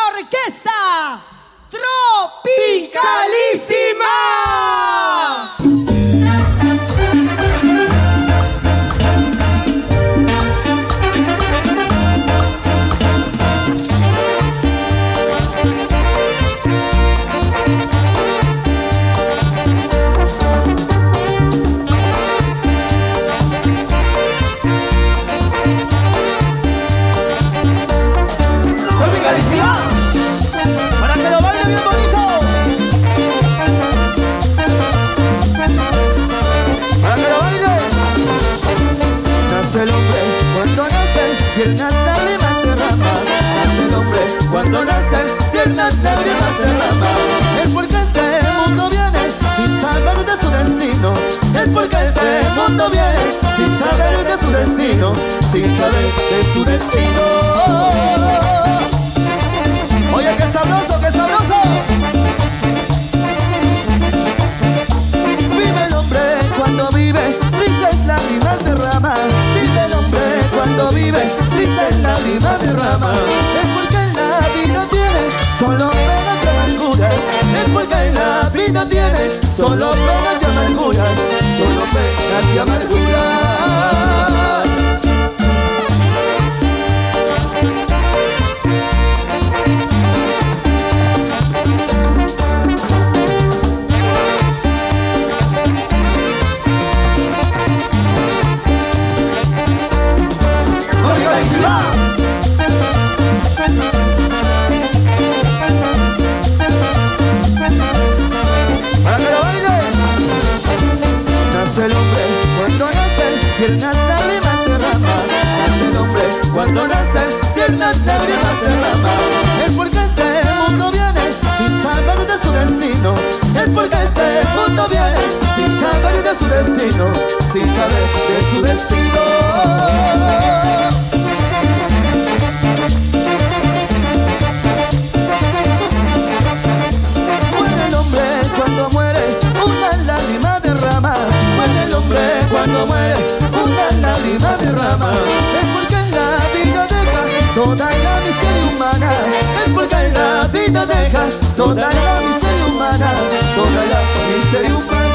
Orquesta Tropicalísima. Para que lo bailen bien bonito. Para que lo bailen. Nace el hombre cuando nace, piernas lágrimas derrama. Nace el hombre cuando nace, piernas lágrimas derrama. Es porque este mundo viene sin saber de su destino. Es porque este mundo viene sin saber de su destino. Sin saber de su destino. Oye, qué sabroso, qué sabroso. Vive el hombre cuando vive, tristes lágrimas derrama. Vive el hombre cuando vive, tristes lágrimas derrama. Es porque en la vida tiene solo penas y amarguras. Es porque en la vida tiene solo penas y amarguras. Solo penas y amarguras. Para que lo bailen. Nace el hombre cuando nace, piernas lágrimas derrama. Nace el hombre cuando nace, piernas lágrimas derrama. Es porque este mundo viene sin saber de su destino. Es porque este mundo viene sin saber de su destino. Sin saber de su destino. Cuando muere, una lágrima derrama. Muere el hombre cuando muere, una lágrima derrama. Es porque en la vida deja toda la miseria humana. Es porque en la vida deja toda la miseria humana. Toda la miseria humana.